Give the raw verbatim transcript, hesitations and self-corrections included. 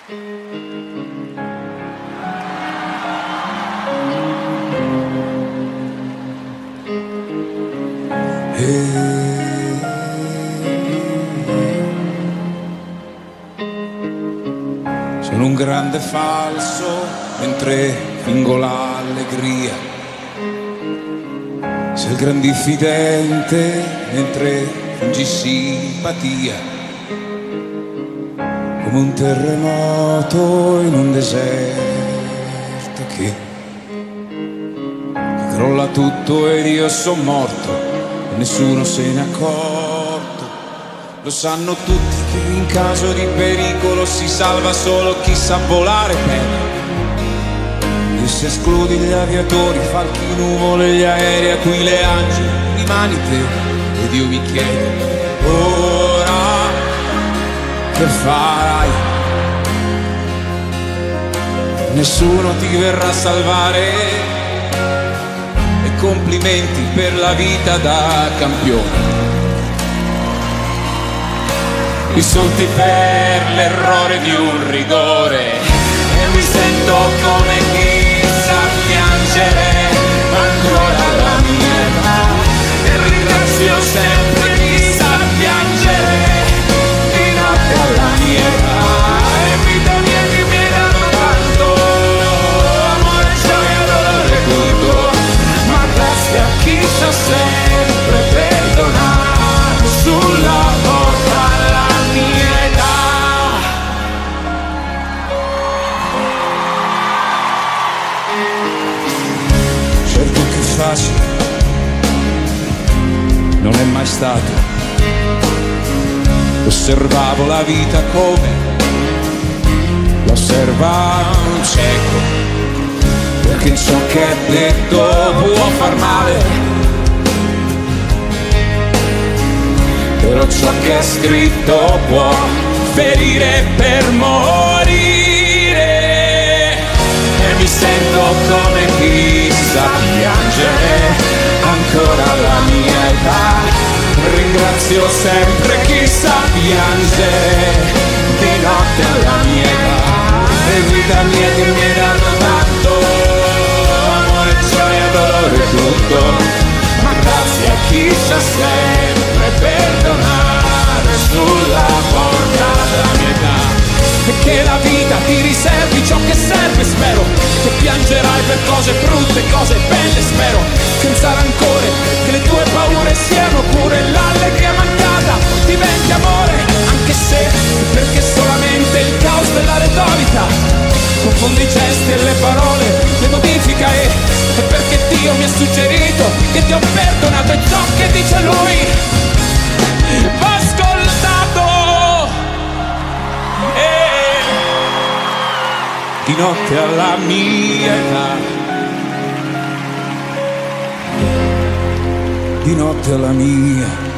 Sono un grande falso mentre fingo l'allegria, sei il gran diffidente mentre fingi simpatia, come un terremoto in un deserto che, che crolla tutto ed io son morto e nessuno se n'è accorto. Lo sanno tutti che in caso di pericolo si salva solo chi sa volare bene. E se escludi gli aviatori, falchi, nuvole, gli aerei a cui le angeli rimani te. Ed io mi chiedo, ora che farai? Nessuno ti verrà a salvare. E complimenti per la vita da campione. Risolti per l'errore di un rigore. E mi sento come chi sa piangere ancora la mia età. E ringrazio sempre chi sa piangere di notte alla mia età. E vita mia che mi hai dato tanto, amore, gioia, dolore, tutto. Ma grazie a chi sa sempre perdonare sulla porta alla mia età. Certo che facile non è mai stato. Osservavo la vita come l'osserva un cieco, perché ciò che è detto può far male, però ciò che è scritto può ferire per morire. E mi sento come chi sa piangere ancora la mia età. Ringrazio sempre chi sa piangere di notte alla mia età. E vita mia che mi hai dato tanto, amore, gioia, dolore, tutto. Ma grazie a chi sa sempre perdonare sulla porta della mia età. E che la vita ti riservi ciò che serve, spero. Che piangerai per cose brutte, cose belle, spero. Senza rancore, che le tue paure siano pure l'allegria mancata diventi amore. Anche se, perché solamente il caos della retorica confonde i gesti e le parole, le modifica. E, e perché Dio mi ha suggerito che ti ho perdonato e ciò che dice Lui va ascoltato. E di notte alla mia età, di notte alla mia